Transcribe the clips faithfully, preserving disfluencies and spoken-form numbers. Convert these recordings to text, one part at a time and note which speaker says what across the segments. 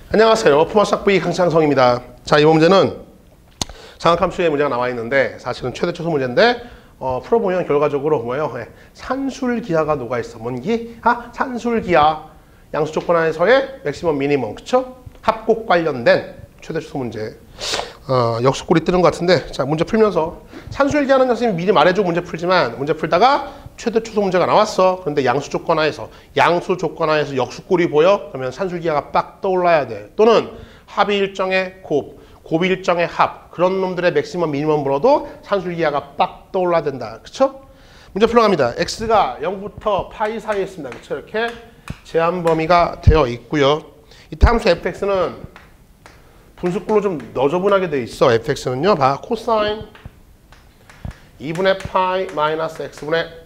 Speaker 1: 안녕하세요. 품앗학 브이 강창성입니다. 자, 이번 문제는 장학함수의 문제가 나와 있는데 사실은 최대 최소 문제인데 어, 풀어보면 결과적으로 뭐예요? 네. 산술기하가 녹아 있어. 뭔 기? 아, 산술기하. 양수 조건 하에서의 맥시멈 미니멈. 그쵸? 합곡 관련된 최대 최소 문제. 어, 역수꼴이 뜨는 것 같은데 자, 문제 풀면서 산술기하는 선생님이 미리 말해주고 문제 풀지만 문제 풀다가 최대 최소 문제가 나왔어. 그런데 양수 조건 하에서 양수 조건 하에서 역수꼴이 보여? 그러면 산술기하가 빡 떠올라야 돼. 또는 합이 일정의 곱, 곱이 일정의 합, 그런 놈들의 맥시멈 미니멈 물어도 산술기하가 빡 떠올라야 된다. 그쵸? 문제 풀어갑니다. x가 영부터 파이 사이에 있습니다. 그쵸? 이렇게 제한 범위가 되어 있고요. 이때 함수 fx는 분수꼴로 좀 너저분하게 되어 있어. fx는요. 봐. 코사인 이분의 파이 마이너스 x분의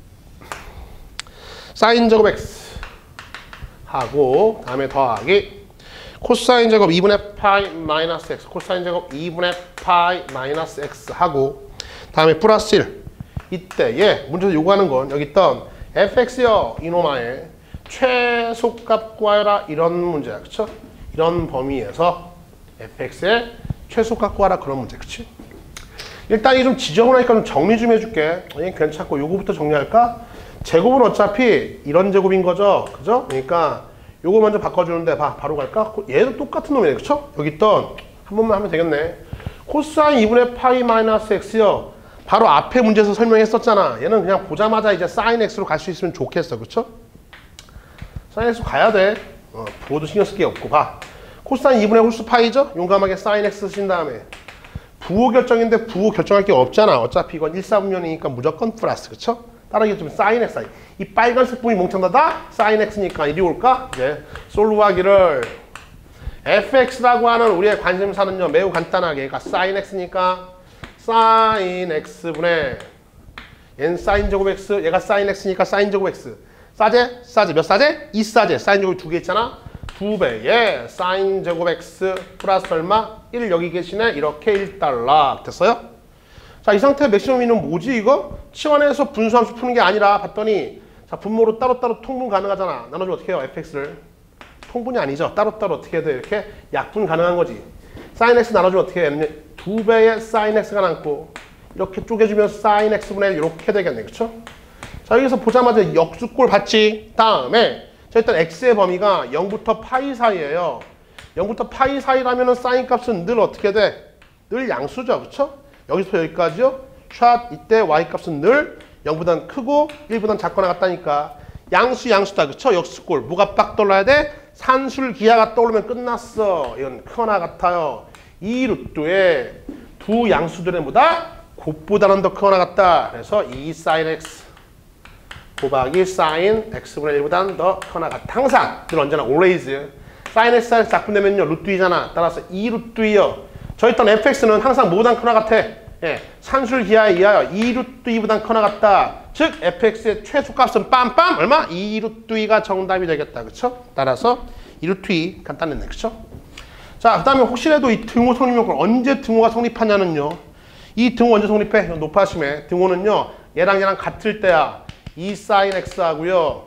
Speaker 1: 사인 제곱 x 하고 다음에 더하기 코사인 제곱 이분의 파이 마이너스 x 코사인 제곱 이분의 파이 마이너스 x 하고 다음에 플러스 일. 이때에 문제에서 요구하는 건 여기 있던 fx여 이놈아의 최소값 구하라 이런 문제야. 그쵸? 이런 범위에서 fx의 최소값 구하라 그런 문제. 그치? 일단 이게 좀 지저분하니까 좀 정리 좀 해줄게. 얘 괜찮고 요거부터 정리할까? 제곱은 어차피 이런 제곱인 거죠. 그죠? 그러니까 요거 먼저 바꿔주는데 봐, 바로 갈까? 얘도 똑같은 놈이네. 그쵸? 여기 있던 한 번만 하면 되겠네. 코사인 이분의 파이 마이너스 x요. 바로 앞에 문제에서 설명했었잖아. 얘는 그냥 보자마자 이제 사인 x로 갈 수 있으면 좋겠어. 그쵸? 사인 x로 가야 돼. 어, 부호도 신경 쓸 게 없고 봐. 코사인 이분의 홀수 파이죠? 용감하게 사인 x 쓰신 다음에 부호 결정인데 부호 결정할 게 없잖아. 어차피 이건 일사분면이니까 무조건 플러스. 그쵸? 따라하기 좀 사인 x. 이 빨간색 부분이 뭉쳐다다 사인 x니까 이리 올까? 이제 솔브하기를 fx라고 하는 우리의 관심사는요 매우 간단하게 그러니까 사인 x니까 사인 x분의 얘는 사인 제곱 x 얘가 사인 x니까 사인 제곱 x 싸제? 싸제 몇 싸제? 이 싸제 사인 제곱이 두 개 있잖아 두 배에 사인 제곱 x 플러스 얼마? 일 여기 계시네 이렇게 일 달러 됐어요? 자, 이 상태 맥시멈이는 뭐지 이거? 치환해서 분수함수 푸는 게 아니라 봤더니 자, 분모로 따로따로 통분 가능하잖아. 나눠주면 어떻게 해요? fx를. 통분이 아니죠. 따로따로 어떻게 해야 돼? 이렇게 약분 가능한 거지. 사인 x 나눠주면 어떻게 해? 두 배의 사인 x가 남고 이렇게 쪼개주면 사인 x분의 일 이렇게 되겠네. 그쵸? 자, 여기서 보자마자 역수꼴 봤지? 다음에 자, 일단 x의 범위가 영부터 파이 사이에요. 영부터 파이 사이라면 사인 값은 늘 어떻게 돼? 늘 양수죠. 그쵸? 여기서 여기까지요. 샷 이때 y값은 늘 영보단 크고 일보단 작거나 같다니까. 양수 양수다. 그쵸? 역수꼴. 뭐가 빡 떠올라야 돼? 산술기하가 떠오르면 끝났어. 이건 크거나 같아요. 이 루트에 두 양수들의 뭐다? 곱보다는 더 크거나 같다. 그래서 이 사인 x 곱하기 사인 x분의 일보다는 더 크거나 같다. 항상 늘 언제나 always 사인 x 작분되면요 루트 이잖아. 따라서 이 루트 이요. 저 있던 fx는 항상 뭐보단 크거나 같아. 예, 산술기하에 의하여 이 루트 이보단 크거나 같다. 즉 fx의 최소값은 빰빰 얼마? 이 루트 이가 정답이 되겠다. 그쵸? 따라서 이 루트 이 간단했네. 그쵸? 자, 그 다음에 혹시라도 이 등호 성립 요건 언제 등호가 성립하냐는요. 이 등호 언제 성립해? 높아심에 등호는요. 얘랑 얘랑 같을 때야. 이 사인 x 하고요.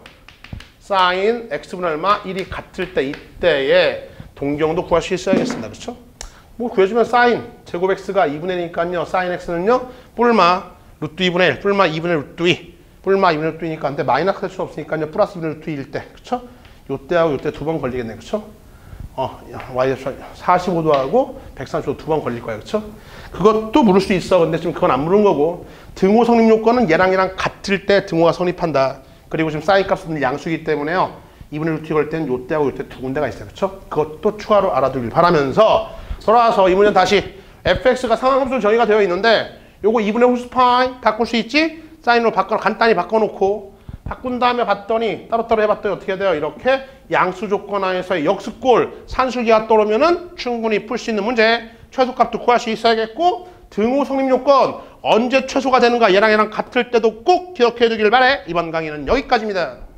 Speaker 1: 사인 x분의 얼마? 일이 같을 때 이때에 동경도 구할 수 있어야겠습니다. 그쵸? 뭐 구해주면 사인 제곱 x가 이분의 일이니까요. 사인 x는요. 뿔마 루트 이분의 일, 뿔마 이분의 루트 이, 뿔마 이분의 루트 이니까 근데 마이너스 할 수 없으니까요. 플러스 이분의 루트 이일 때, 그쵸? 요때하고 요때 두 번 걸리겠네, 그쵸? 어, y 사십오 도하고 백삼십오 도 두 번 걸릴 거예요, 그쵸? 그것도 물을 수 있어. 근데 지금 그건 안 물은 거고 등호 성립 요건은 얘랑 얘랑 같을 때 등호가 성립한다. 그리고 지금 사인 값은 양수이기 때문에요. 이분의 루트 이 걸 때는 요때하고 요때 두 군데가 있어요, 그쵸? 그것도 추가로 알아두길 바라면서. 돌아와서 이 문제는 다시 fx가 상한함수로 정의가 되어 있는데 요거 이분의 홀수 파이 바꿀 수 있지? 사인으로 바꿔 간단히 바꿔놓고 바꾼 다음에 봤더니 따로따로 해봤더니 어떻게 돼요? 이렇게 양수 조건 하에서의 역수꼴 산술기가 떠오르면은 충분히 풀 수 있는 문제 최소값도 구할 수 있어야겠고 등호 성립 요건 언제 최소가 되는가 얘랑 얘랑 같을 때도 꼭 기억해 두길 바래. 이번 강의는 여기까지입니다.